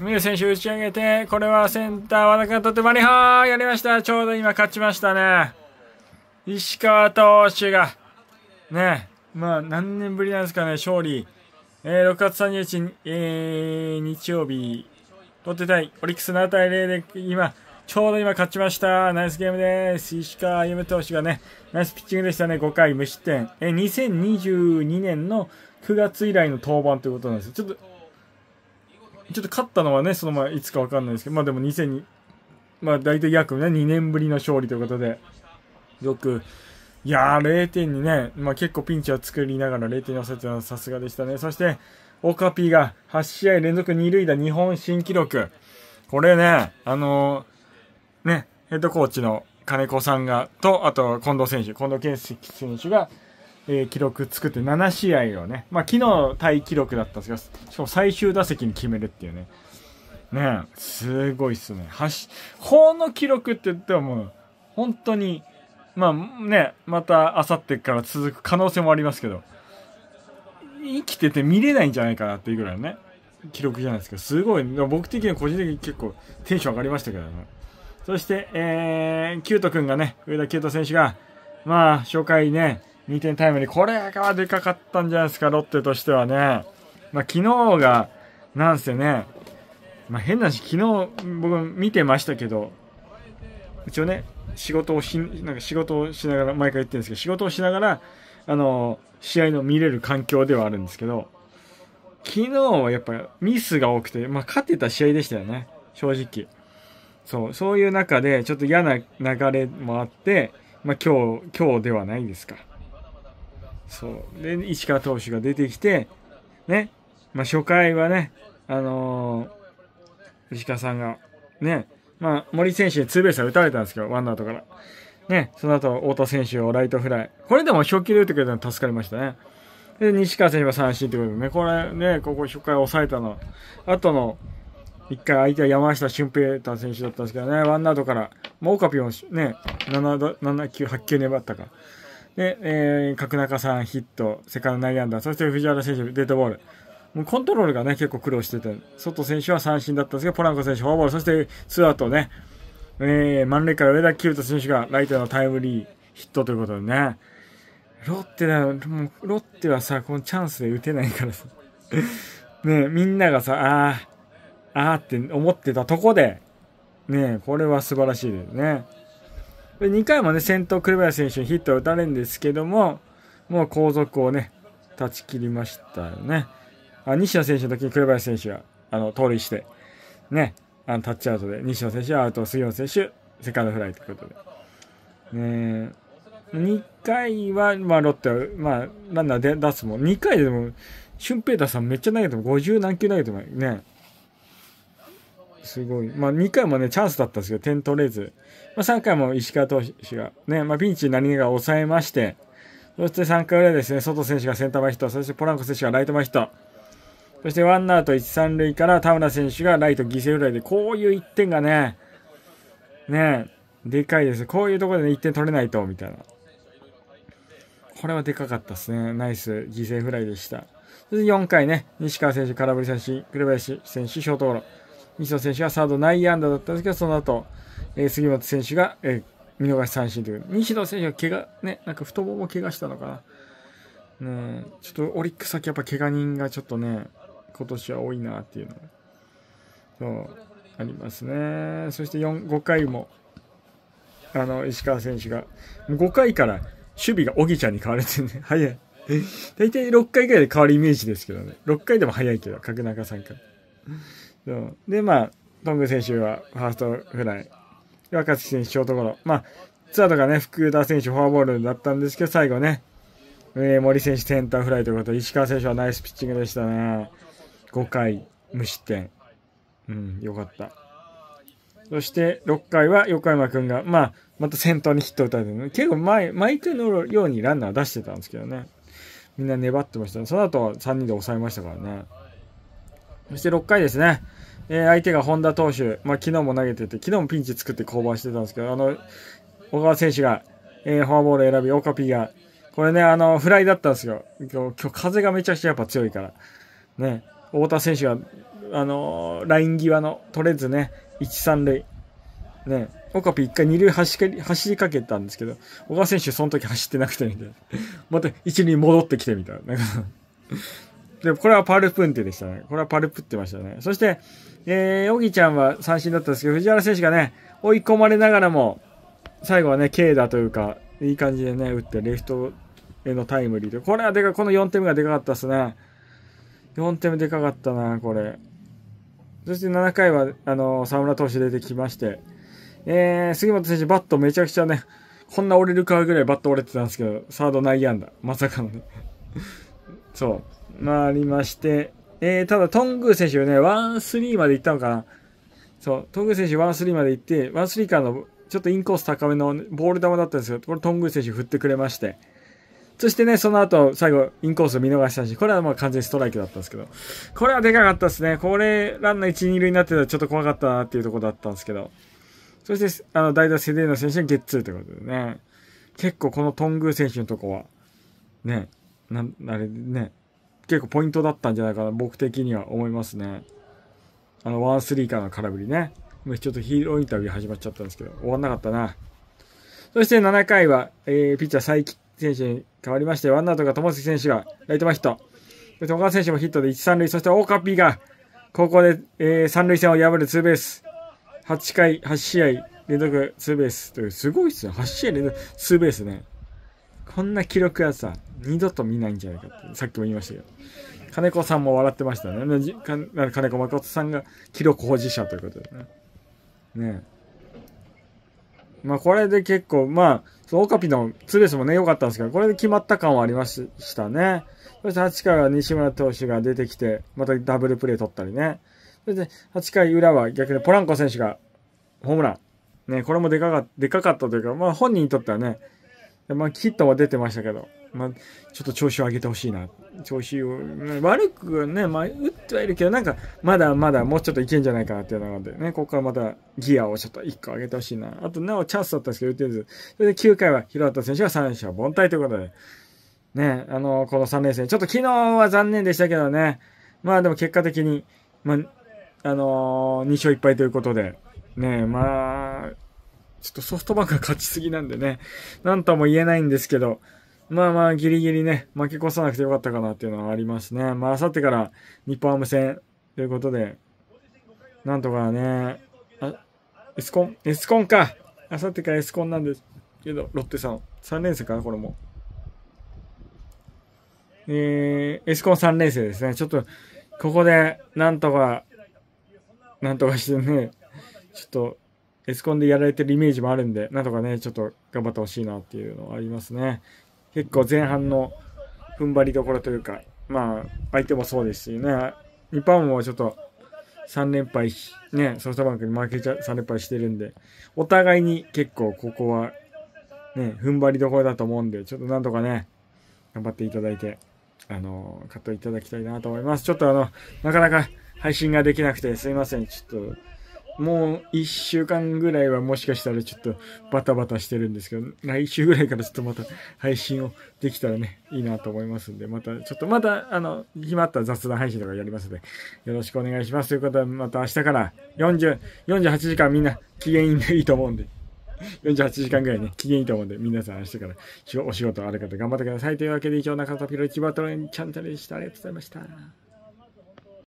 ミル選手打ち上げて、これはセンター和田君が取ってマリハーやりました。ちょうど今勝ちましたね。石川投手が、ね、まあ何年ぶりなんですかね、勝利。6月30日、日曜日、ロッテ対オリックス7対0でちょうど今勝ちました。ナイスゲームです。石川歩投手がね、ナイスピッチングでしたね。5回無失点。2022年の9月以来の登板ということなんですよ。ちょっと勝ったのはね、そのままいつかわかんないですけど、まあでもまあ大体約ね、2年ぶりの勝利ということで、よく、いやー、0点にね、まあ結構ピンチを作りながら0点に抑えてたのはさすがでしたね。そして、オカピーが8試合連続2塁打日本新記録。これね、ね、ヘッドコーチの金子さんが、あと近藤健介選手が、記録作って7試合をね、まあ昨日タイ記録だったんですけど、しかも最終打席に決めるっていうね。ね、すごいっすね。法の記録って言ってももう、本当に、まあね、また明後日から続く可能性もありますけど、生きてて見れないんじゃないかなっていうぐらいのね、記録じゃないですか。すごい、僕的には個人的に結構テンション上がりましたけどね。そして、キュート君がね、上田キュート選手が、まあ、初回ね、2点タイムに、これがでかかったんじゃないですか、ロッテとしてはね。まあ、昨日が、なんせね、まあ、変な話、昨日、僕見てましたけど、一応ね、仕事をしながら、毎回言ってるんですけど、仕事をしながら、試合の見れる環境ではあるんですけど、昨日はやっぱミスが多くて、まあ、勝てた試合でしたよね、正直。そういう中で、ちょっと嫌な流れもあって、まあ今日ではないですか。で、石川投手が出てきて、ね、まあ初回はね、石川さんが、ね、まあ森選手にツーベースは打たれたんですけど、ワンアウトから。ね、その後、太田選手をライトフライ。これでも初球で打ってくれたの助かりましたね。で、西川選手は三振ということでね、これね、ここ初回抑えたの。後の、一回相手は山下俊平太選手だったんですけどね、ワンアウトから、もうオカピもね、7球、8球粘ったか。で、角中さんヒット、セカンド内野安打、そして藤原選手デッドボール。もうコントロールがね、結構苦労してて、外選手は三振だったんですけど、ポランコ選手フォアボール、そしてツーアウトね、満塁から上田清人選手がライトのタイムリーヒットということでね、ロッテはさ、このチャンスで打てないからさ、ね、みんながさ、って思ってたとこで、ね、これは素晴らしいですね。で2回もね、先頭紅林選手にヒットを打たれるんですけども、もう後続をね、断ち切りましたよね。西野選手の時に紅林選手が、盗塁して、ね、タッチアウトで、西野選手はアウト、杉本選手、セカンドフライということで。ね、2回は、まあ、ロッテは、まあ、ランナーで出すもん。2回でも、俊平太さんめっちゃ投げても、50何球投げてもね、すごい。まあ、2回もね、チャンスだったんですけど、点取れず。まあ、3回も石川投手が、ね、まあ、ピンチになりながら抑えまして、そして3回裏ですね、外選手がセンター前ヒット、そしてポランコ選手がライト前ヒット。そしてワンアウト1、3塁から田村選手がライト犠牲フライで、こういう1点がね、でかいです。こういうところで、ね、1点取れないと、みたいな。これはでかかったですね。ナイス犠牲フライでした。そして4回ね、西川選手、空振り三振、紅林選手、ショートゴロ。西野選手がサード内野安打だったんですけど、その後、杉本選手が、見逃し三振という。西野選手が怪我、ね、なんか太もも怪我したのかな。ね、ちょっとオリックス先やっぱ怪我人がちょっとね、今年は多いなっていうのが、そうありますね。そして5回も、石川選手が、5回から守備が小木ちゃんに変われてね、早い。大体6回ぐらいで変わるイメージですけどね。6回でも早いけど、角中さんから。そうで、まあ、トング選手はファーストフライ。若月選手ショートゴロ。まあ、ツアーとかね、福田選手フォアボールだったんですけど、最後ね、森選手センターフライということで、石川選手はナイスピッチングでしたね。5回無失点。よかった。そして6回は横山くんが、まあ、また先頭にヒットを打たれて、ね、結構毎回のようにランナー出してたんですけどね。みんな粘ってましたね。その後は3人で抑えましたからね。そして6回ですね。相手が本田投手、まあ、昨日も投げてて、昨日もピンチ作って降板してたんですけど、小川選手が、フォアボールを選び、オカピが、これね、フライだったんですよ。今日風がめちゃくちゃやっぱ強いから。ね、太田選手がライン際の取れずね、1、3塁。ね、オカピ一回2塁走りかけたんですけど、小川選手その時走ってなくてみたいな。また1塁戻ってきてみたいな。でもこれはパルプンテでしたね。これはパルプってましたね。そして、オギちゃんは三振だったんですけど、藤原選手がね、追い込まれながらも、最後はね、軽打というか、いい感じでね、打って、レフトへのタイムリーで、これはでかい、この4点目がでかかったですね。4点目でかかったな、これ。そして7回は、沢村投手出てきまして、杉本選手バットめちゃくちゃね、こんな折れるかぐらいバット折れてたんですけど、サード内野安打。まさかのね。そう。まあ、ありまして、ただ、トングー選手ね、1-3まで行ったのかな。そう、トングー選手1-3まで行って、1-3からの、ちょっとインコース高めのボール球だったんですけど、これトングー選手振ってくれまして、そしてね、その後、最後、インコース見逃したし、これはまあ完全にストライクだったんですけど、これはでかかったですね。これ、ランナー1、2塁になってたらちょっと怖かったなっていうところだったんですけど、そして、代打セデーノ選手がゲッツーということでね、結構このトングー選手のとこは、ね、あれね、結構ポイントだったんじゃないかな、僕的には思いますね。1-3からの空振りね。ちょっとヒーローインタビュー始まっちゃったんですけど、終わんなかったな。そして7回は、ピッチャー佐伯選手に変わりまして、ワンアウトが友杉選手がライト前ヒット。そして小川選手もヒットで1、3塁。そしてオーカピーが、ここで、三塁線を破るツーベース。8試合連続ツーベースという、すごいっすよ。8試合連続ツーベースね。こんな記録はさ、二度と見ないんじゃないかって、さっきも言いましたけど。金子さんも笑ってましたね。金子誠さんが記録保持者ということでね。ねえ。まあこれで結構、まあ、オカピのツーベースもね、良かったんですけど、これで決まった感はありましたね。そして8回は西村投手が出てきて、またダブルプレー取ったりね。そして8回裏は逆にポランコ選手がホームラン。ね、これもでかかったというか、まあ本人にとってはね、まあヒットも出てましたけど、まあちょっと調子を上げてほしいな。調子を、悪くね、まあ打ってはいるけど、なんかまだまだもうちょっといけんじゃないかなっていうのでね、ここからまたギアをちょっと1個上げてほしいな。あとなおチャンスだったんですけど打てず。それで9回は広畑選手が三者凡退ということで、ね、この3連戦、ちょっと昨日は残念でしたけどね、まあでも結果的に、まあ、2勝1敗ということで、ね、まあ、ちょっとソフトバンクが勝ちすぎなんでね、なんとも言えないんですけど、まあまあギリギリね、負け越さなくてよかったかなっていうのはありますね。まあ、あさってから日本ハム戦ということで、なんとかね、エスコンか。あさってからエスコンなんですけど、ロッテさん、3連戦かな、これも。エスコン3連戦ですね。ちょっと、ここで、なんとかしてね、ちょっと、エスコンでやられてるイメージもあるんで、なんとかね、ちょっと頑張ってほしいなっていうのはありますね。結構前半の踏ん張りどころというか、まあ、相手もそうですしね、日本もちょっと3連敗、ね、ソフトバンクに負けちゃ3連敗してるんで、お互いに結構ここは、ね、踏ん張りどころだと思うんで、ちょっとなんとかね、頑張っていただいて、買っていただきたいなと思います。ちょっとなかなか配信ができなくてすいません。ちょっと、もう1週間ぐらいはもしかしたらちょっとバタバタしてるんですけど、来週ぐらいからちょっとまた配信をできたらね、いいなと思いますんで、また決まった雑談配信とかやりますので、よろしくお願いします。ということで、また明日から48時間みんな機嫌いいと思うんで、48時間ぐらいね、機嫌いいと思うんで、皆さん明日からお仕事ある方頑張ってください。というわけで以上、中田ピロイチバトルチャンネルでした。ありがとうございました。